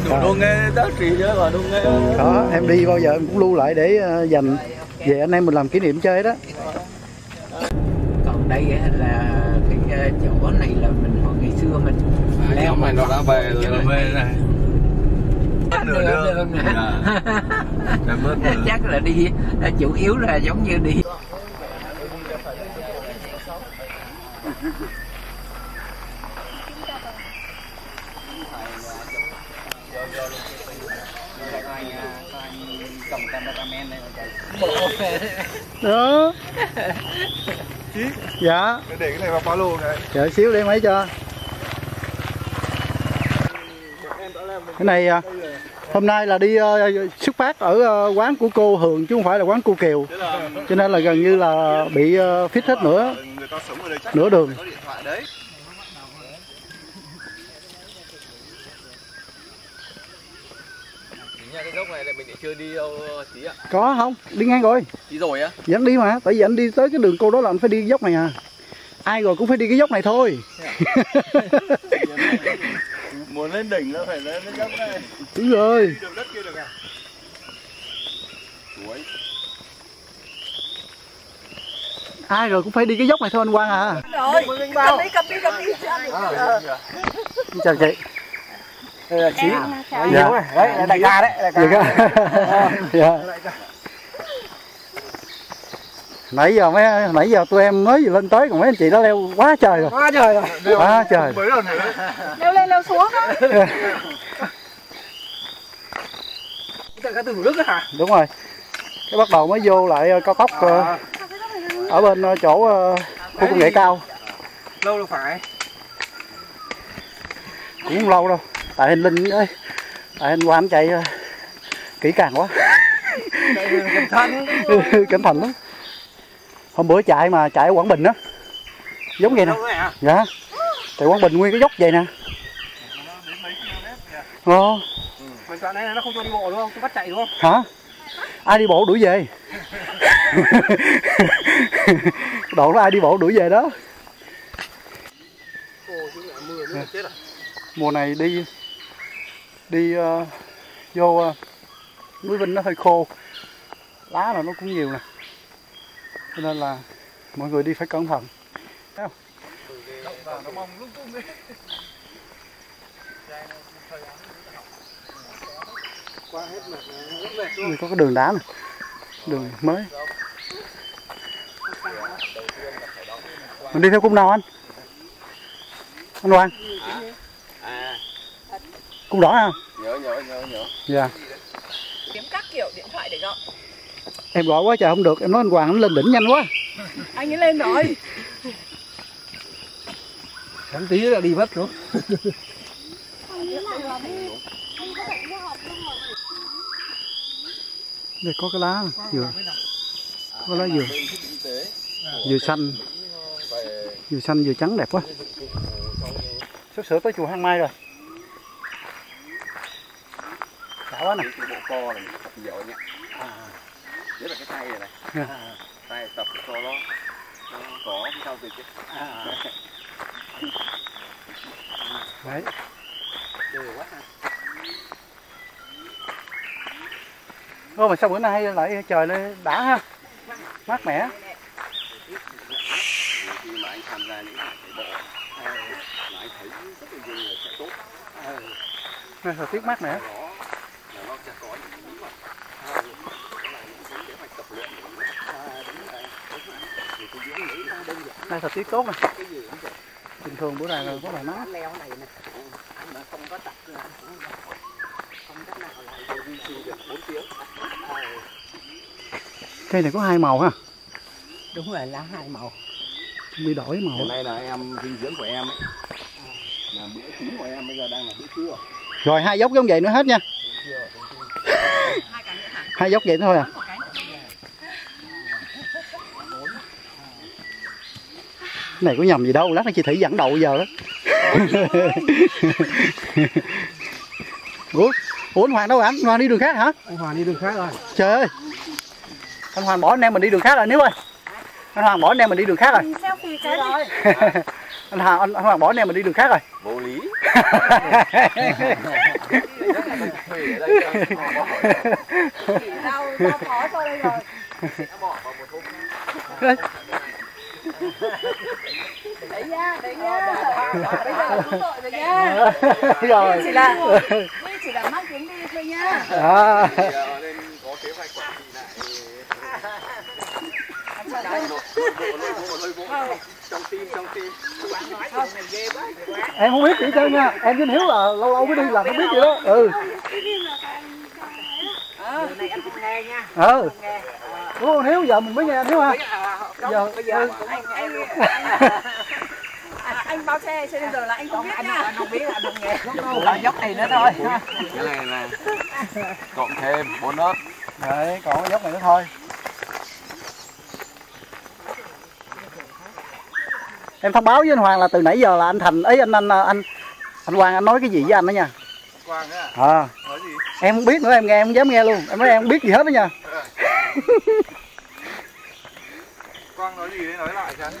Đồ nghề giá trị chứ mà đồ nghề. Đó, em đi bao giờ em cũng lưu lại để dành về anh em mình làm kỷ niệm chơi đó. Còn đây là cái chỗ này là mình hồi ngày xưa mình leo mà nó đã về rồi này. đường chắc là đi chủ yếu là giống như đi cầm cameraman này đó. Dạ. để cái này vào Palo này. Chờ xíu để máy cho. Cái này hôm nay là đi xuất phát ở quán của cô Hường chứ không phải là quán cô Kiều. Cho nên là gần như là bị phít hết nửa đường. Cái dốc này mình chưa đi đâu tí ạ? Có không? Đi ngang rồi. Đi rồi á? Vẫn đi mà, tại vì anh đi tới cái đường cô đó là anh phải đi cái dốc này à. Ai rồi cũng phải đi cái dốc này thôi. Muốn lên đỉnh nó phải lên cái dốc này. Đúng rồi. Đi đường đất kia được à? Ai rồi cũng phải đi cái dốc này thôi anh Quang à. Rồi, cầm đi. Chào chị. Đây là Chí. Dạ. Đấy, là đại ca đấy. Đại ca. Dạ. Nãy giờ tụi em mới vừa lên tới còn mấy anh chị đó leo quá trời rồi. Quá trời rồi. Quá trời. Leo lên leo xuống á. Cái từ Thủ Đức á hả? Đúng rồi. Cái bắt đầu mới vô lại cao tốc ở bên chỗ khu công nghệ cao. Lâu đâu phải. Cũng không lâu đâu. Tại anh Linh ơi. Tại anh qua anh chạy kỹ càng quá. Cẩn thận lắm. Hôm bữa chạy mà chạy ở Quảng Bình á. Giống vậy nè. Dạ. Chạy Quảng Bình nguyên cái dốc vậy nè. Mình đoạn này nó không cho đi bộ đúng không? Tôi bắt chạy đúng không? Hả? Ai đi bộ đuổi về? Đoạn đó ai đi bộ đuổi về đó. Mùa này đi vô núi Vinh nó hơi khô, lá là nó cũng nhiều nè, cho nên là mọi người đi phải cẩn thận. Thấy không? Đây có cái đường đá nè, đường mới. Mình đi theo cung nào anh Hoàng? Cung đỏ ha? Nhớ. Dạ. Kiếm các kiểu điện thoại để gọi. Em gọi quá trời không được, em nói anh Hoàng anh lên đỉnh nhanh quá. Anh ấy lên rồi. Chẳng tí là đi mất luôn. Đây có cái lá dừa. Có lá dừa. Dừa xanh. Dừa xanh dừa trắng đẹp quá. Sắp sửa tới chùa Hang Mai rồi. Đã quá nè. Bộ co này tập dội nhá. Đấy là cái tay này này. Tay tập cho nó có cái sau từ chứ. Đấy. Ô mà sao bữa nay lại trời lại đã ha. Mát mẻ. Khi mà anh tham gia những cái bộ mà anh thấy rất là nhiều người sẽ tốt. Thời tiết mát mẻ. Nó sẽ có những bí mật. Kế hoạch tập luyện. Nay thời tiết tốt nè. Bình thường bữa này là có bài nắng. Leo này nè. Mà không có tập không cách nào lại duy trì được 4 tiếng. Cây này có hai màu ha. Đúng rồi, lá hai màu. Bị đổi màu. Hôm nay là em dinh dưỡng của em ấy. Là bữa chính của em bây giờ đang là bữa trưa. Rồi hai dốc giống vậy nữa hết nha. Hai dốc vậy thôi à. Cái này có nhầm gì đâu, lát nó chị Thủy dẫn đầu giờ đó. Ủa anh Hoàng đâu anh? Anh Hoàng đi đường khác hả? Anh Hoàng đi đường khác rồi. Trời ơi. Anh Hoàng bỏ anh em mình đi đường khác rồi Níu ơi. Anh Hoàng bỏ anh em mình đi đường khác rồi. Selfie cái rồi. Anh Hoàng bỏ anh em mình đi đường khác rồi. Vô lý. thuê ở đây Đâu khó cho đây rồi. bỏ vào một hôm Đấy nha. Bây giờ cũng tội rồi nha. Rồi. Chỉ là mang tiếng đi thôi nha. nên có kế hoạch quản trị lại trong team Em không biết kỹ chân nha, em với Hiếu là lâu lâu mới đi làm không biết gì đó. Này em không nghe nha. Đúng không Hiếu, giờ mình mới nghe anh Hiếu ha. Bây giờ anh bao xe cho nên giờ là anh không biết nha. Anh không biết, anh không nghe. Là dốc này nữa thôi. cái này là cộng thêm 4 lớp. Đấy, còn cái dốc này nữa thôi. Em thông báo với anh Hoàng là từ nãy giờ là anh Thành ấy anh Hoàng anh nói cái gì với anh đó nha. Quang á. Nói gì? Em không biết nữa, em nghe em không dám nghe luôn. Em nói em không biết gì hết đó nha. Quang nói gì đấy nói lại cho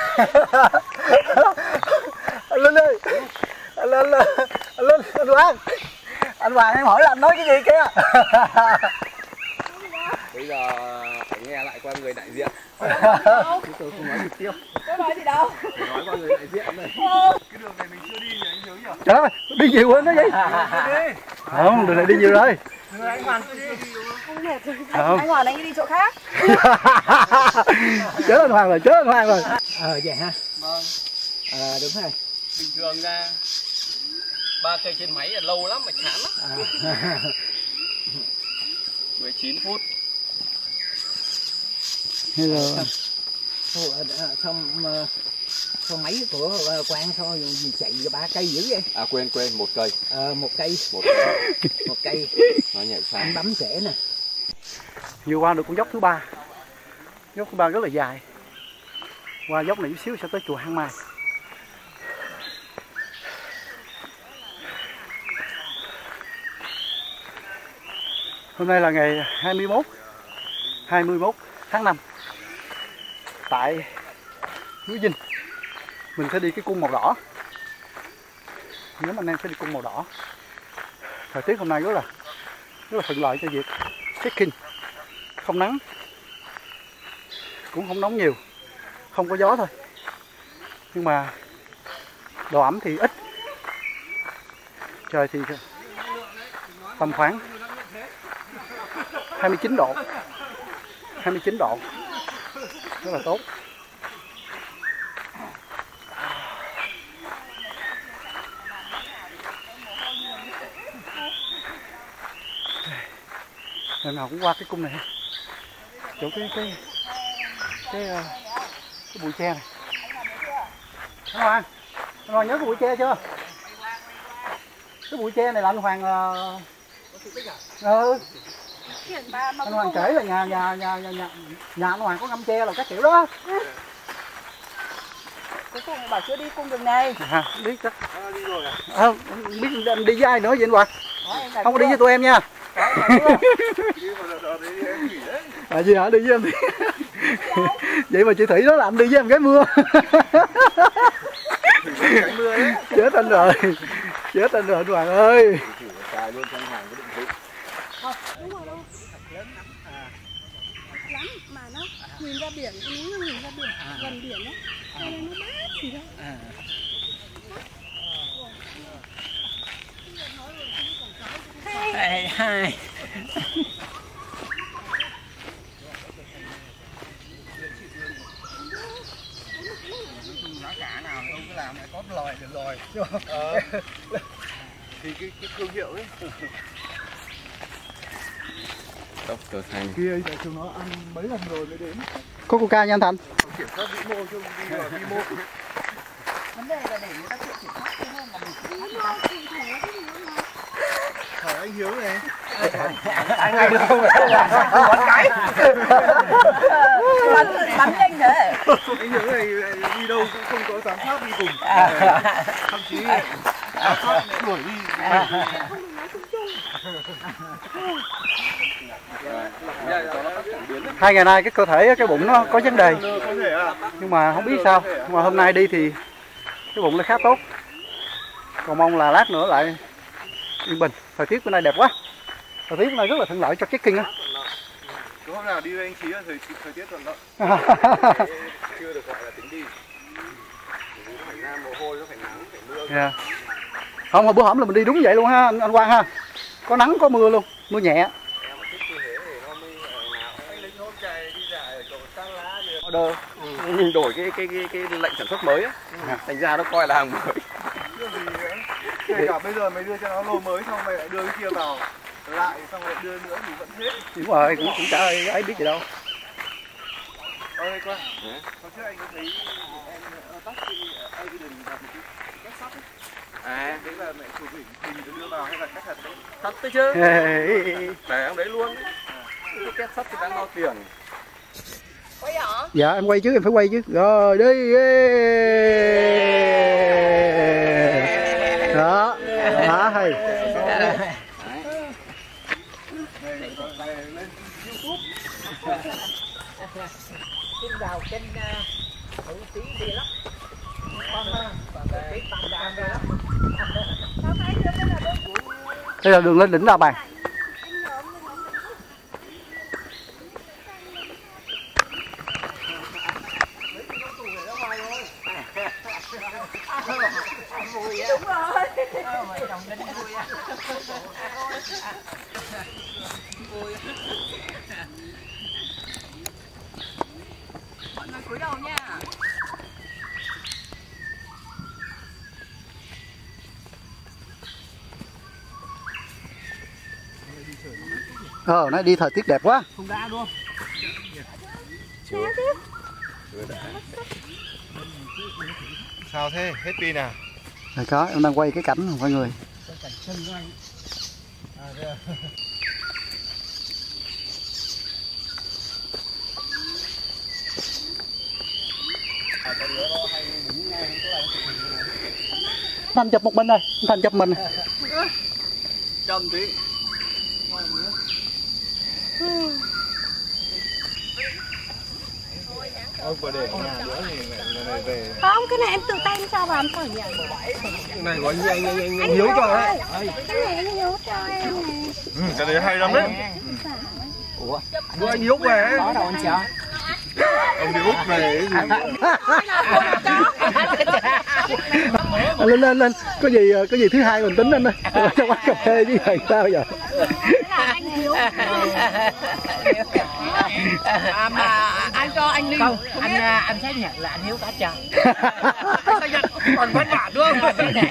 Anh Linh ơi. Anh Hoàng. Anh Hoàng em hỏi là anh nói cái gì kia. bây giờ phải nghe lại qua người đại diện. Tôi không nói trực tiếp. Tôi nói gì đâu. Phải nói qua người đại diện này. Cái đường này mình chưa đi nhỉ anh Hiếu nhỉ? Trời ơi, đi nhiều hơn đó vậy. Không, đường này đi nhiều rồi. Anh Hoàng Anh Hoàng anh đi chỗ khác. Chớ anh Hoàng rồi. Vậy ha. Vâng. Đúng rồi. Bình thường ra 3 cây trên máy là lâu lắm mà chán lắm. 19 phút. Xong máy của Quang thôi chạy 3 cây dữ vậy. Quên 1 cây. 1 cây. 1 cây. Nó nhảy xa. Anh bấm trễ nè. Vừa qua được con dốc thứ 3. Dốc thứ 3 rất là dài. Qua dốc này chút xíu sẽ tới chùa Hang Mai. Hôm nay là ngày 21 tháng 5. Tại núi Dinh. Mình sẽ đi cái cung màu đỏ. Nhóm anh em sẽ đi cung màu đỏ. Thời tiết hôm nay rất là thuận lợi cho việc trekking. Không nắng, cũng không nóng nhiều, không có gió thôi. Nhưng mà độ ẩm thì ít. Trời thì tầm khoảng 29 độ. Rất là tốt. Lần nào cũng qua cái cung này, chỗ cái bụi tre này. Anh Hoàng nhớ cái bụi tre chưa? Cái bụi tre này là anh Hoàng anh Hoàng kể là nhà anh Hoàng có ngâm tre là các kiểu đó. Cuối cùng bảo chưa đi cung đường này. Biết chắc. Đi rồi à? Biết anh đi với ai nữa vậy anh Hoàng? Không có đi với tụi em nha. Gì hả? Đi với em thì vậy mà chị Thủy nói là anh đi với em gái mưa. Chết anh rồi anh Hoàng ơi. Đúng rồi đâu. Lắm mà nó nhìn ra biển, cái núi nó nhìn ra biển, gần biển đó. Cho nên nó mát gì đâu. Hai. Giá cả nào ông cứ làm có lời được rồi. Thì cái thương hiệu ấy. Dr. Thành Kia tại chúng nó ăn mấy lần rồi mới đến. Có coca nha anh Thành. Kiểm soát vĩ mô chứ đi vào vi mô. Vấn đề là để người ta kiểm soát chứ không mà mình kiểm soát. Hỏi anh Hiếu này. Anh được không? Bắn nhanh thế. Anh Hiếu này đi đâu cũng không có giám sát đi cùng. Thậm chí giám sát đuổi đi. Hai ngày nay cái cơ thể cái bụng nó có vấn đề. Nhưng mà không biết sao. Nhưng mà hôm nay đi thì cái bụng nó khá tốt. Còn mong là lát nữa lại yên bình. Thời tiết bữa nay đẹp quá. Thời tiết bữa nay rất là thuận lợi cho trekking á. Cứ hôm nào đi với anh Chí là thời tiết thuận lợi. Chưa được gọi là tính đi. Nó phải ra mồ hôi, nó phải nắng, phải mưa. Yeah. Không, hồi bữa hổm là mình đi đúng vậy luôn ha anh Quang ha. Có nắng có mưa luôn, mưa nhẹ. Em mà thích như thế thì nó mới nào. Anh lính hôm chạy đi dài cầu Sang Lá order. Mình đổi cái lệnh sản xuất mới á. Thành ra nó coi là hàng mới. Kể cả bây giờ mày đưa cho nó lô mới xong mày lại đưa cái kia vào lại xong rồi đưa nữa thì vẫn thế. Đúng rồi, cũng chả ai biết gì đâu. Ơi Quang, hôm trước anh có thấy em taxi Evidence gặp một cái kết sắt ấy. À, Đấy là mẹ chụp hình đưa vào hay là cách thật đấy? thật đấy chứ. Để ông đấy luôn. Cái két sắt thì đang bao tiền. Dạ em quay chứ, em phải quay chứ. Rồi đi. Đó. Đó hay. Trên vào kênh Hữu Tí đi lắm. Cái tam đàn ra lắm. Đây là đường lên đỉnh La Bàn. Mọi người cúi đầu nha. Nãy đi thời tiết đẹp quá. Không ra luôn. Sao thế? Hết pin à? Rồi có, em đang quay cái cảnh mọi người. Thành chụp một mình rồi, Thành chụp mình. Châm tí. Vừa để nhà nữa thì lại về. Không, cái này em tự tay em cho vào em thử nhỉ. Cái này của anh Hiếu cho đấy. Cái này anh Hiếu cho em nè. Cái đấy hay lắm đấy. Ủa? Đưa anh Hiếu về. Có đâu anh chờ. Ông đi Úc về gì? Lên, có gì thứ hai mình tính anh ơi. Trong quán cà phê chứ vậy sao giờ? Anh Hiếu. Mà anh cho anh đi. Không, anh xác nhận là anh Hiếu có chờ. Còn vẫn bản nữa. Mà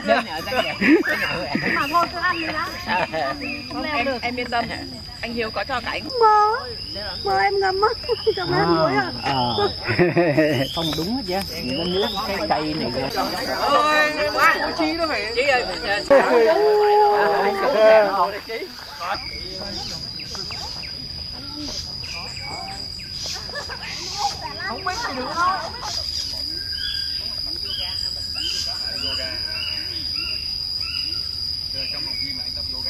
thôi cứ ăn đi đã. Không leo được. Em yên tâm, anh Hiếu có cho cảnh. Mơ em ngâm á. Cho em muối à. Không đúng hết chứ. Nó nước cái cây này kìa. Ôi, quá Chí nó phải. Chí ơi. Không biết gì được thôi. Trong phòng gym anh tập yoga.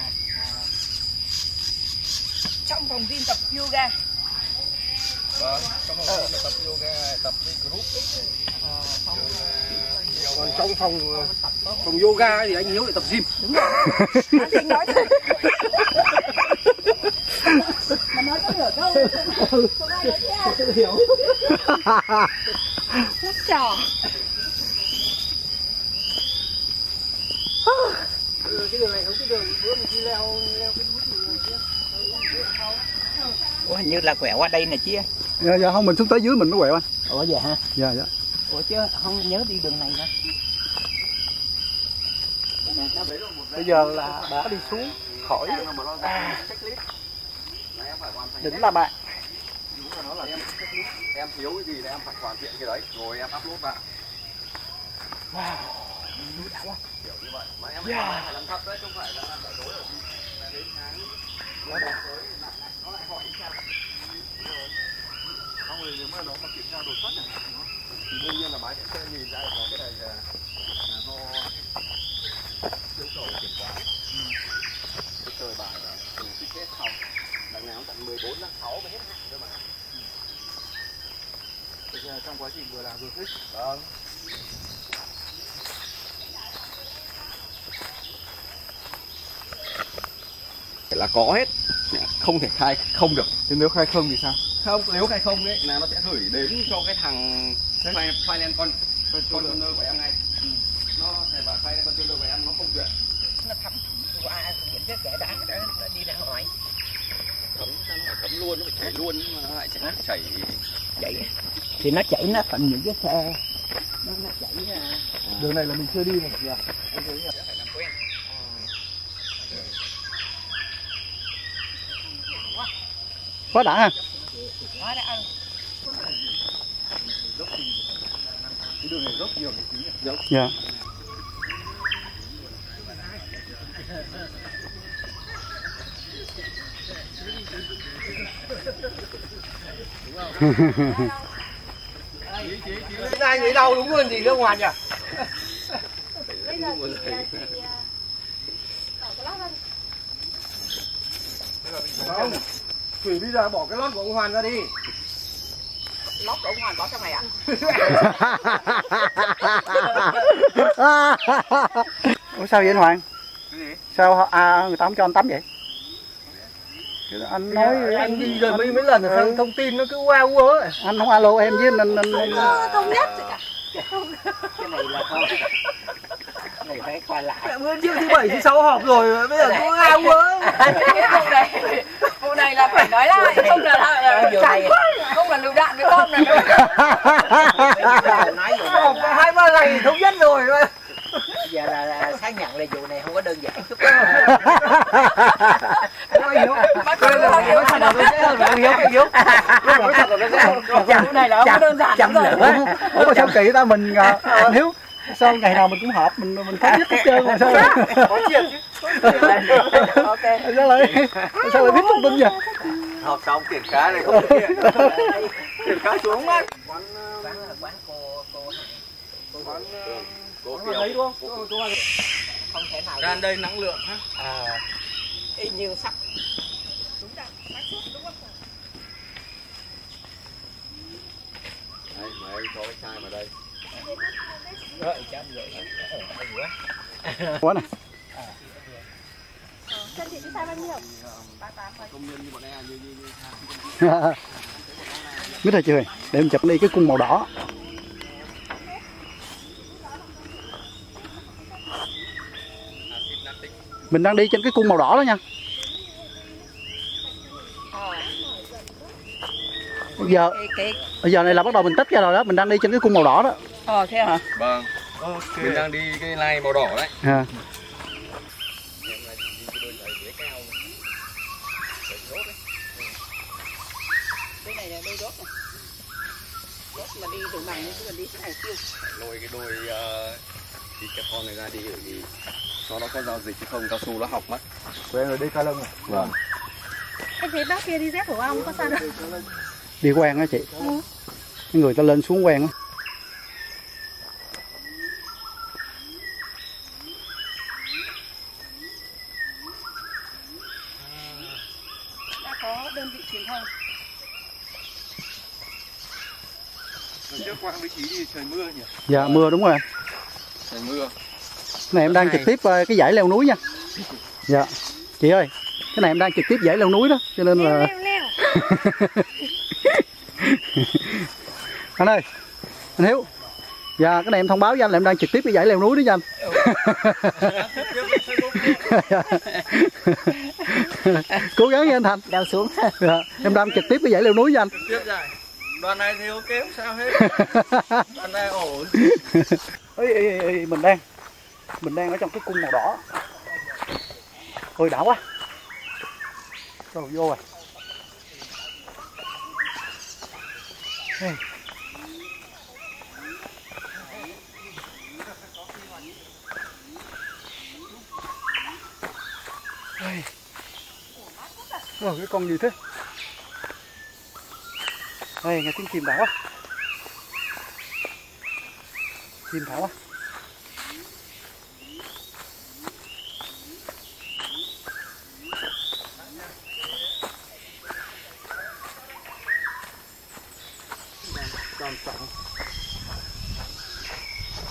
Trong phòng gym tập yoga. Vâng, trong phòng gym tập yoga, tập với group. Còn trong phòng yoga thì anh Hiếu lại tập gym. Đúng rồi. Anh nói thôi. Mà nói có hiểu đâu. Không ai nói theo. Tôi hiểu. Rất trò. Cái đường này không cái đường bữa mình đi leo cái núi gì kia. Ủa hình như là quẹo qua đây nè chia. Dạ không, mình xuống tới dưới mình mới quẹo anh. Ủa vậy hả? Dạ. Ủa chứ không nhớ đi đường này nữa. Bây giờ là đã đi xuống khỏi đỉnh La Bàn. Em thiếu cái gì là em phải hoàn thiện cái đấy, rồi em upload vào. Wow. Kiểu như vậy, mà em phải làm thật đấy, không phải là làm đối ở gì. Là đến tháng nó lại hỏi sao. Không thì nếu mà nó mà kiểm tra đột xuất này, thì đương nhiên là bái sẽ nhìn ra có cái này là nó yêu cầu kiểm toán. Cái trời bài là từ cái kết xong, đằng nào tận 14 tháng 6 mới hết hạn cơ mà. Thực ra trong quá trình vừa làm vừa thích. Vâng. phải là có hết, không thể khai không được. Thế nếu khai không thì sao? Không, nếu khai không ấy là nó sẽ gửi đến cho cái thằng finance controller của em ngay. Nó phải vào finance controller của em, nó không duyệt. Nó thấm qua những cái kẻ đá đó nó đi ra ngoài. Thấm sao nó phải thấm luôn, nó phải chảy luôn, nhưng mà nó lại chảy Vậy thì nó chảy nó thành những cái xe nó chảy ra. Đường này là mình chưa đi mà kìa. phải làm quen. Quá đã ha. Quá đã. Cái đường này dốc nhiều tí nhỉ? Dốc. Dạ. Anh nghĩ đâu đúng hơn gì nước ngoài nhỉ? Bây giờ chị Không, Thủy bây giờ bỏ cái lót của ông Hoàn ra đi. Lót của ông Hoàn bỏ trong này ạ. Ủa sao vậy anh Hoàng? Cái gì? Sao người ta không cho anh tắm vậy? Anh nói Anh đi rồi mấy lần rồi sao thông tin nó cứ wow wow ấy. anh không alo em với anh không nhất gì cả. Cái này là không. Cái này phải coi lại. Bữa trước thứ 7 thứ 6 họp rồi bây giờ cứ wow wow ấy. Vụ này là phải nói lại, không là lựu đạn với con này. Họp 2-3 ngày thống nhất rồi. Giờ là xác nhận là vụ này không có đơn giản chút. Vụ này là không có đơn giản rồi. Ủa sao kỳ ta mình anh Hiếu sao ngày nào mình cũng họp mình thống nhất hết trơn mà sao Có chuyện chứ. Ok. sao lại biết thông tin vậy? Họp xong tiền cá này không thực hiện. Tiền cá xuống mất. Quán Cô Lấy đúng không? không thể nào Ra đây năng lượng ha. y như sắp. Đây, mời anh cho cái chai vào đây. Rồi cho anh vậy. Quá này. Chân chị đi sai bao nhiêu? Công nhân như bọn em như Biết rồi chưa? Để em chụp đi cái cung màu đỏ. Mình đang đi trên cái cung màu đỏ đó nha. Bây giờ này là bắt đầu mình tách ra rồi đó, mình đang đi trên cái cung màu đỏ đó. Thế hả? Vâng. Mình đang đi cái line màu đỏ đấy. À. Cái này là đôi đốt này. Đốt mà đi từ này chứ mình đi cái này tiêu. Lôi cái đôi đi cái con này ra đi bởi vì nó có giao dịch chứ không cao su nó học mất. Quen rồi đi ca lông rồi. Vâng. Anh thấy bác kia đi dép của ông có sao đâu? Đi quen á chị. Cái người ta lên xuống quen á. Đã có đơn vị truyền thông. Trước qua vị trí đi trời mưa nhỉ? Dạ mưa đúng rồi. Trời mưa. Cái này em đang trực tiếp cái dãy leo núi nha. Dạ. Chị ơi, cái này em đang trực tiếp dãy leo núi đó, cho nên là Leo. anh ơi, anh Hiếu. Dạ, cái này em thông báo với anh là em đang trực tiếp cái dãy leo núi đó nha anh. Cố gắng nha anh Thành. Leo xuống. Dạ, em đang trực tiếp cái dãy leo núi với anh. Tiếp dài. Đoàn này thì ok không sao hết. Đoàn này ổn. Ê, mình đang ở trong cái cung màu đỏ. Ôi đã quá. Rồi vô rồi. Hey. Hey. Rồi cái con gì thế? Đây nghe tiếng chim đã quá. Chim thả quá.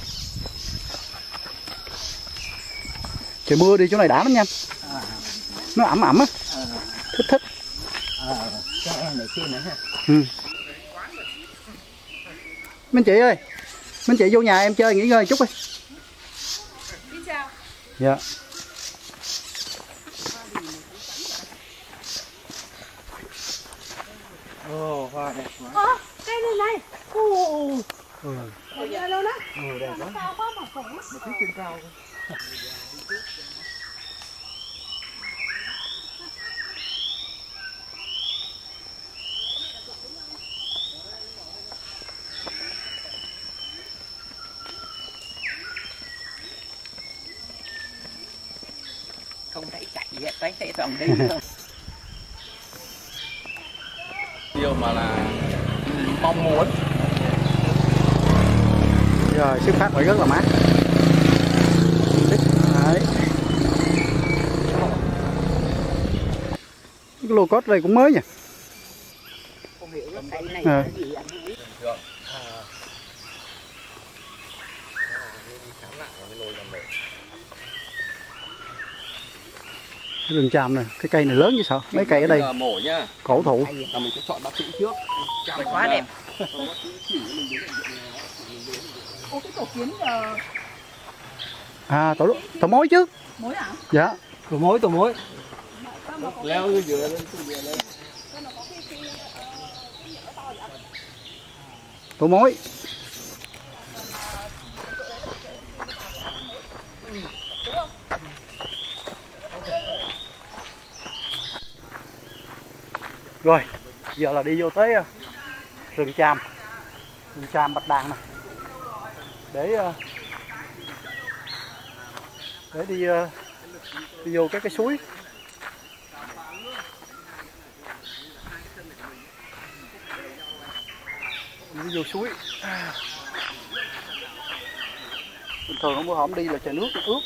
Trời mưa đi chỗ này đã lắm nha. nó ẩm ẩm á, thích. Xe này kia nữa ha. Minh chị ơi, Minh chị vô nhà em chơi nghỉ ngơi chút đi. Đi chào. Dạ. Ồ, hoa đẹp quá. Cây này này. Ồ. Ở nhà đâu đó. Đẹp Nó quá. cao quá mà khổ. Một chút trên cao. Không thấy chạy vậy, thấy toàn đi thôi. Điều mà là mong muốn. Rồi xuất phát phải rất là mát. Đấy. Cái lô cốt đây cũng mới nhỉ. Không hiểu cái cây này À. là gì anh ấy. Cái rừng tràm này, cái cây này lớn chứ sao? Mấy cây ở đây Mổ nhá. cổ thụ. Là mình sẽ chọn bác sĩ trước. Quá đẹp. Ô cái tổ kiến giờ À tổ mối chứ. mối hả? Dạ. Tổ mối. Leo cái dừa lên, dừa lên. Tổ mối. Rồi, giờ là đi vô tới rừng tràm Bạch Đàn này để đi vô cái suối. Đi vô suối. Bình thường không bữa hổm đi là trời nước ướt.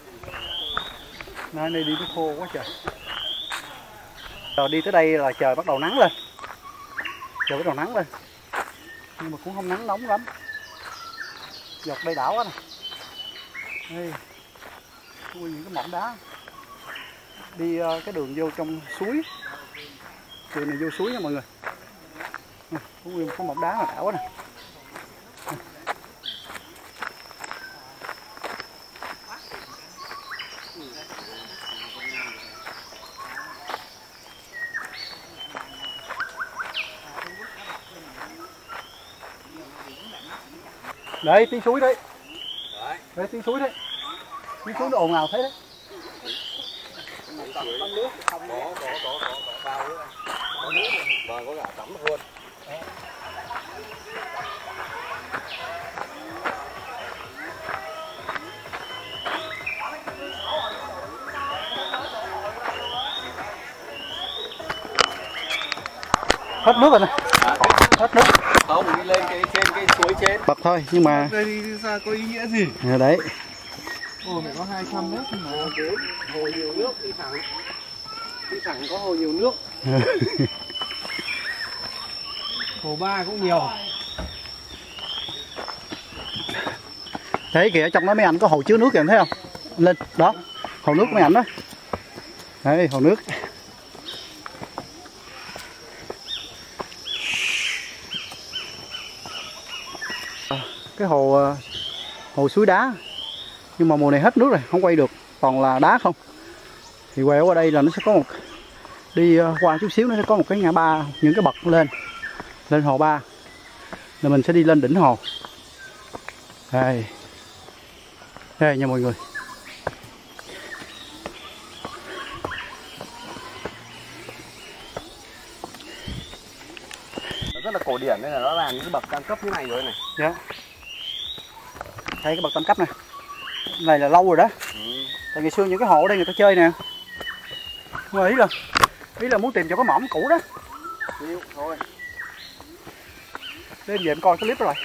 Nay đi nó khô quá trời. Rồi đi tới đây là trời bắt đầu nắng lên. Trời bắt đầu nắng lên. Nhưng mà cũng không nắng nóng lắm. Dọc đây đảo quá nè. Đây. Ui, những cái mỏm đá. Đi cái đường vô trong suối. Đường này vô suối nha mọi người. Ui, có mỏm đá mà đảo quá nè. Đấy, tiếng suối đấy. Đấy, tiếng suối đấy. Tiếng suối nó ồn ào thế đấy. Vâng, có cả tắm luôn. Hết nước rồi nè. Hết nước. Không, đi lên trên cái suối trên. Bật thôi, nhưng mà Đây đi xa có ý nghĩa gì? đấy. Ồ, phải có 200 mét mà. Hồ nhiều nước đi thẳng. Đi thẳng có hồ nhiều nước. Hồ Ba cũng nhiều. Thấy kìa, trong đó mấy anh có hồ chứa nước kìa, thấy không? Lên, đó. Hồ nước mấy anh đó. Đấy, hồ nước. Cái hồ suối đá. Nhưng mà mùa này hết nước rồi, không quay được, toàn là đá không. Thì quẹo qua đây là nó sẽ có một, đi qua chút xíu nó sẽ có một cái ngã ba, những cái bậc lên hồ Ba. Rồi mình sẽ đi lên đỉnh hồ. Đây. Đây nha mọi người. Nó rất là cổ điển nên là nó làm những cái bậc tam cấp như này rồi này. Dạ. Thấy cái bậc tam cấp này. Này là lâu rồi đó. Tại ngày xưa những cái hộ ở đây người ta chơi nè. Mà ý là muốn tìm cho cái mỏm cũ đó. Điêu, thôi. Đêm về em coi cái clip đó rồi.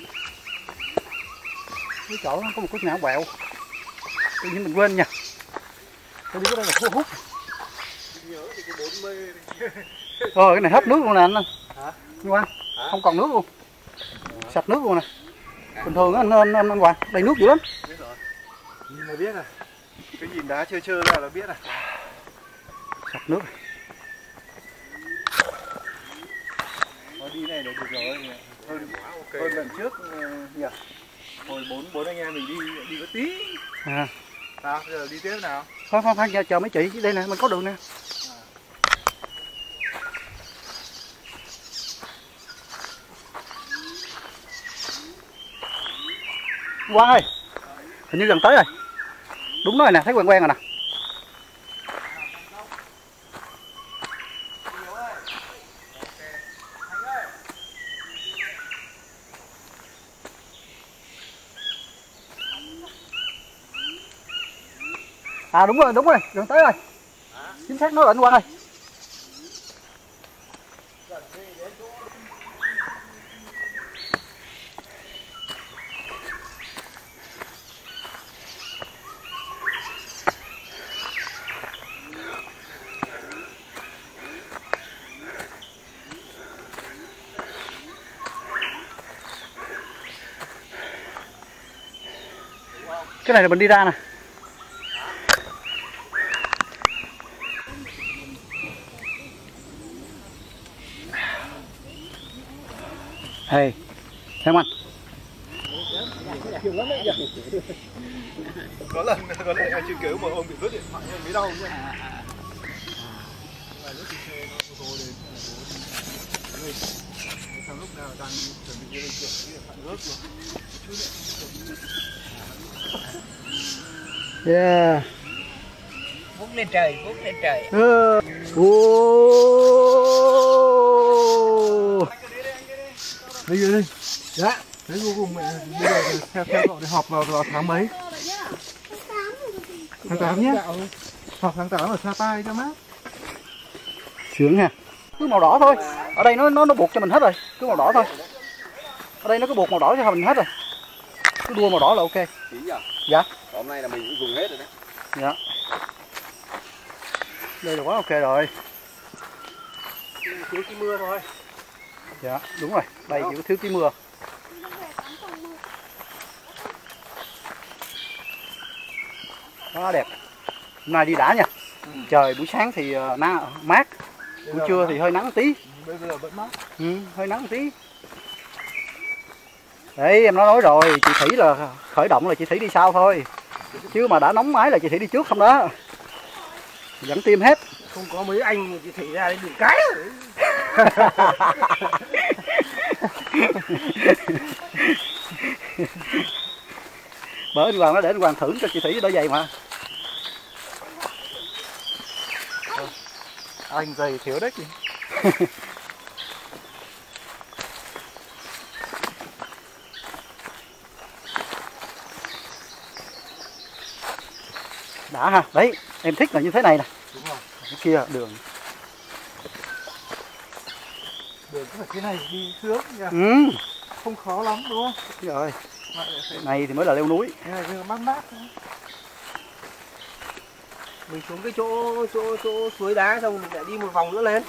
Cái chỗ nó có một cái ngã quẹo. Tự nhiên mình quên nha. Tôi đi cái đây là thu hút. Cái này hết nước luôn nè anh. Hả? Anh Quang, không còn nước luôn. Sạch nước luôn nè. Bình thường á anh Quang, đầy nước dữ lắm. Nhìn là biết à. Cái nhìn đá trơ ra là biết à. sạch nước. Thôi đi này được rồi. Hơn lần trước nhỉ. Hồi bốn anh em mình đi có tí. À. Sao giờ đi tiếp nào? Không chờ mấy chị, đây nè mình có đường nè. Quang ơi, hình như gần tới rồi. Đúng rồi nè, thấy quen rồi nè. À đúng rồi, gần tới rồi. Chính xác nói là anh Quang ơi. Cái này là mình đi ra nè. Hey, theo anh. Có lần anh chưa cứu mà ông bị vứt điện thoại em biết đâu nhá. Sau lúc nào đang chuẩn bị đi chuyển cái điện thoại rớt rồi. Yeah. Vút lên trời. Đi. Dạ. Đấy cuối cùng mẹ bây giờ theo cậu để họp vào tháng mấy? Tháng 8 nhé. Họp tháng 8 ở Sapa cho mát. Sướng ha. Cứ màu đỏ thôi. Ở đây nó buộc cho mình hết rồi. Cứ màu đỏ thôi. Ở đây nó cứ buộc màu đỏ cho mình hết rồi. Cứ đua màu đỏ là ok. Chỉ giờ. Dạ. Hôm nay là mình cũng dùng hết rồi đấy. Dạ. Đây là quá ok rồi. Thiếu tí mưa thôi. Dạ, đúng rồi. Đây chỉ có thiếu tí mưa. Quá đẹp. Hôm nay đi đã nha. Trời buổi sáng thì mát, buổi trưa thì hơi nắng tí. Bây giờ vẫn mát. Hơi nắng tí. Đấy em nói rồi, chị Thủy là khởi động là chị Thủy đi sau thôi. Chứ mà đã nóng máy là chị Thủy đi trước không đó. Dẫn tim hết. Không có mấy anh chị Thủy ra đấy đừng cái. Bởi anh Hoàng nó để anh Hoàng thưởng cho chị Thủy đôi giày mà. Anh giày thiếu đấy kìa. Đã ha, đấy em thích là như thế này nè. Đúng rồi. Cái kia đường. Đường có phải thế này đi sướng nha. Không khó lắm đúng không? Đúng rồi. Này thì mới là leo núi. Cái này mát mát. Mình xuống cái chỗ suối đá xong mình lại đi một vòng nữa lên.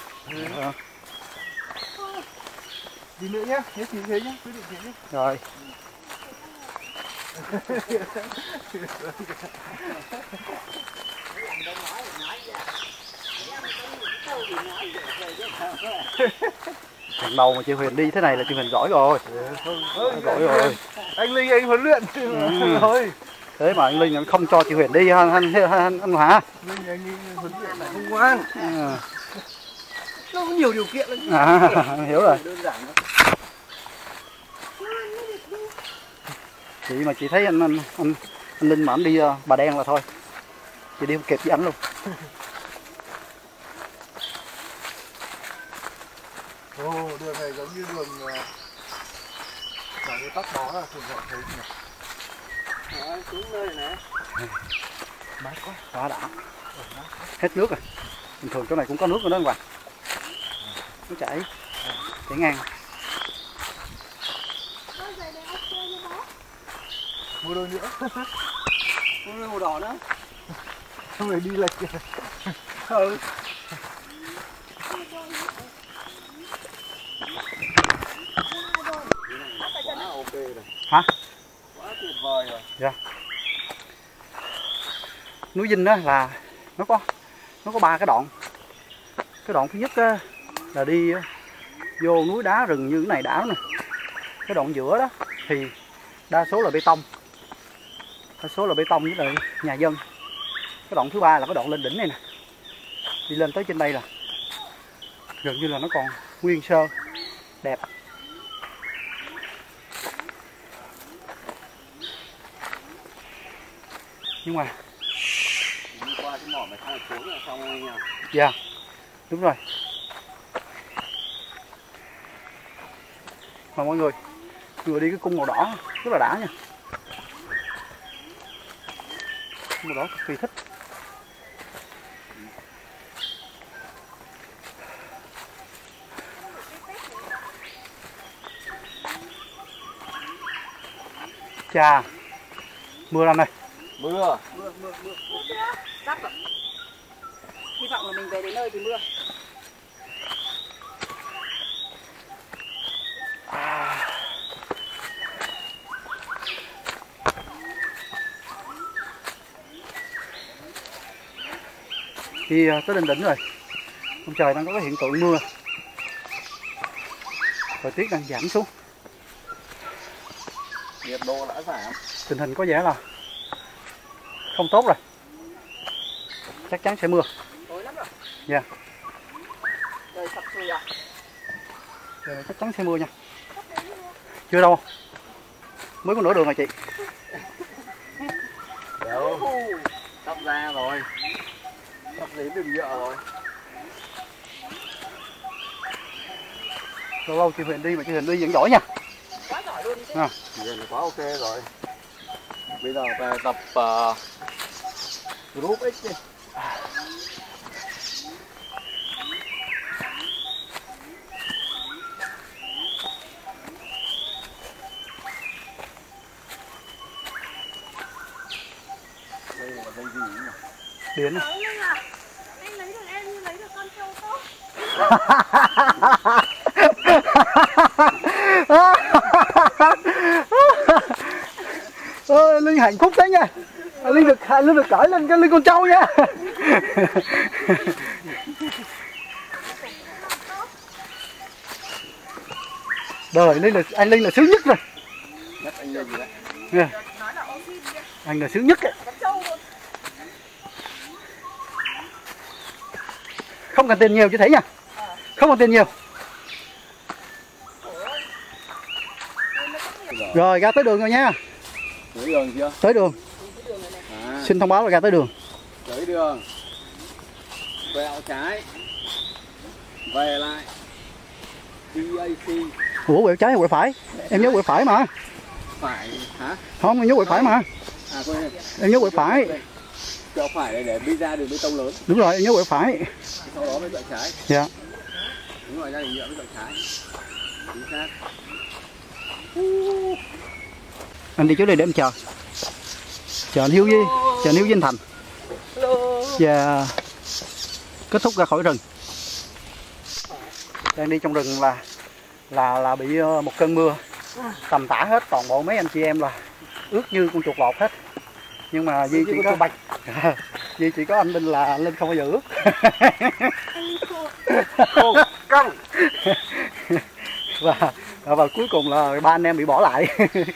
Đi nữa nhé, thế thì thế nhé, quyết định thế nhé. Rồi. Lần đầu mà chị Huyền đi thế này là chị Huyền giỏi rồi. Giỏi rồi. Anh Linh anh huấn luyện thôi. Thế mà anh Linh anh không cho chị Huyền đi anh Hòa. Linh anh huấn luyện lại Không ngoan. Nó có nhiều điều kiện lắm. Hiểu rồi. Đơn giản đó. Chị mà chị thấy anh Linh mà anh đi Bà Đen là thôi. Chị đi không kịp với ảnh luôn. Ồ, đường này giống như đường cái tóc đó là thường gọi thấy nhỉ. Rồi, xuống nơi này nè. Mát quá, quá đã. Hết nước rồi. Bình thường chỗ này cũng có nước rồi đó anh Hoàng. Nó chảy ngang. Mua đôi nữa. Mua màu đỏ nữa. Xong rồi đi lệch kìa. Ừ. Quá ok rồi. Hả? Quá tuyệt vời rồi. Dạ. Núi Dinh đó là nó có 3 cái đoạn. Cái đoạn thứ nhất á, là đi vô núi đá rừng như cái này đảo nè. Cái đoạn giữa đó thì đa số là bê tông. Đa số là bê tông với lại nhà dân. Cái đoạn thứ ba là cái đoạn lên đỉnh này nè. Đi lên tới trên đây là gần như là nó còn nguyên sơ, đẹp. Nhưng mà đi qua cái mỏ này thang xuống là xong rồi nha. dạ, đúng rồi. Mà mọi người đi cái cung màu đỏ rất là đã nha. Cung màu đỏ cực kỳ thích. Chà, mưa làm này. Mưa. Sắp rồi. Hy vọng là mình về đến nơi thì mưa. Thì tới đỉnh đỉnh rồi. Ông trời đang có cái hiện tượng mưa. Thời tiết đang giảm xuống. Nhiệt độ đã giảm. Tình hình có vẻ là không tốt rồi. Chắc chắn sẽ mưa. Tối lắm rồi. Dạ. Trời sập sùi à. Rồi, chắc chắn sẽ mưa nha. Chưa đâu. Mới có nửa đường rồi chị. Đâu. Sắp ra rồi. Sắp đến đường nhựa rồi. Lâu lâu chị Huyền đi mà chị Huyền đi vẫn giỏi nha. Quá giỏi luôn chứ. Giờ là quá ok rồi. Bây giờ về tập group X đi. Đây là dây gì nhỉ? Điền này. Anh lấy được em như lấy được con trâu tốt. Ôi, Linh hạnh phúc thế nha. Linh được cởi lên cái lưng con trâu nha. Đời anh Linh là sướng nhất rồi. Nhắc anh lên gì đấy? Yeah. Anh là sướng nhất ấy. Không cần tiền nhiều chứ thấy nha. Không cần tiền nhiều. Rồi ra tới đường rồi nha. Tới đường chưa? Tới đường. À, Xin thông báo là ra tới đường. tới đường. Quẹo trái. Về lại. DAC. Ủa quẹo trái hay quẹo phải? Em nhớ quẹo phải mà. Phải hả? Không, em nhớ quẹo phải mà. À quên. Em nhớ quẹo phải. Quẹo phải này để đi ra đường bê tông lớn. Đúng rồi, em nhớ quẹo phải. Sau đó mới quẹo trái. Dạ. Đúng rồi, ra đường nhựa mới quẹo trái. Chính xác. Anh đi trước đây để em chờ. Chờ anh Hiếu với anh Thành. Và kết thúc ra khỏi rừng. Đang đi trong rừng là bị một cơn mưa tầm tã hết, toàn bộ mấy anh chị em là ướt như con chuột lột hết. Nhưng mà Duy chỉ có anh Linh là Linh không bao giờ ướt. và cuối cùng là ba anh em bị bỏ lại.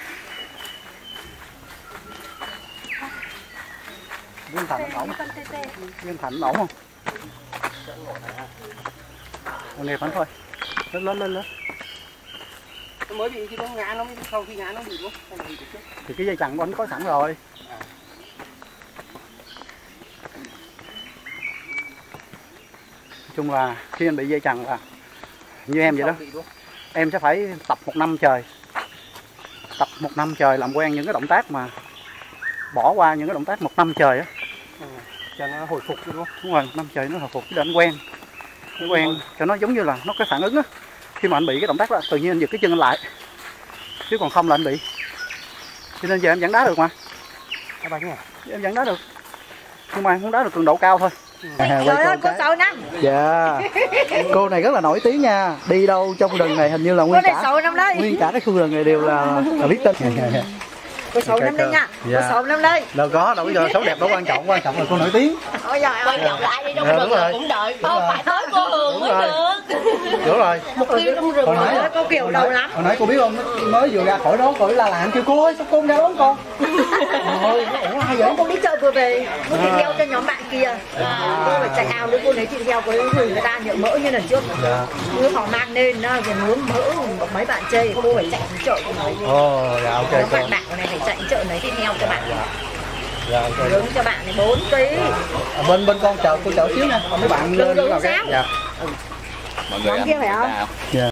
Viên Thành ổn không? Viên Thành ổn không? Nghiệp anh thôi. Lên. Nó mới bị khi nó ngã, nó sau khi ngã nó bị luôn. Thì cái dây chằng của anh có sẵn rồi. Nói chung là khi anh bị dây chằng là như em vậy đó. Em sẽ phải tập 1 năm trời. Tập 1 năm trời làm quen những cái động tác mà bỏ qua những cái động tác 1 năm trời á. Cho nó hồi phục đúng không? Đúng rồi, 1 năm trời nó hồi phục để anh quen. Anh quen cho nó giống như là nó cái phản ứng á. Khi mà anh bị cái động tác đó, tự nhiên anh giật cái chân anh lại. Chứ còn không là anh bị. Cho nên giờ em vẫn đá được mà. Em vẫn đá được. Nhưng mà em không đá được cường độ cao thôi. Trời ơi, con sầu năm. Dạ. Cô này rất là nổi tiếng nha. Đi đâu trong rừng này hình như là nguyên cả cái khu rừng này đều là biết tên. Con sầu năm đây nha. Dạ. Sớm lắm đây. Đâu có, đâu có giờ xấu đẹp đâu quan trọng là cô nổi tiếng. Ôi giời ơi. Quan trọng là ai đi trong Dạ, rừng đúng rồi. là cũng đợi. Không phải tới cô Hường mới rồi. được. Đúng rồi. Mục tiêu trong rừng Hồi mới nãy được. Có kiểu đầu lắm. Hồi nãy cô biết không, mới vừa ra khỏi đó cô la làng kêu cô ơi sao cô không ra đón con. Ôi, ủa ai vậy? Cô đi chợ vừa về, cô đi theo cho nhóm bạn kia. Cô phải chạy ao với cô lấy chị theo với người ta nhỡ mỡ như lần trước. Dạ. Cô họ mang lên nó rồi nướng mỡ mấy bạn chê, cô phải chạy đến chợ của nó. Ồ, dạ ok Nó cô. bạn này phải chạy đến chợ lấy thịt heo cho bạn. Dạ ok. Nướng cho bạn này 4 kg. Bên con chờ cô chờ xíu nha, còn mấy bạn lên Đường vào cái. sao? Dạ. Mọi người Món ăn kia phải người không? ta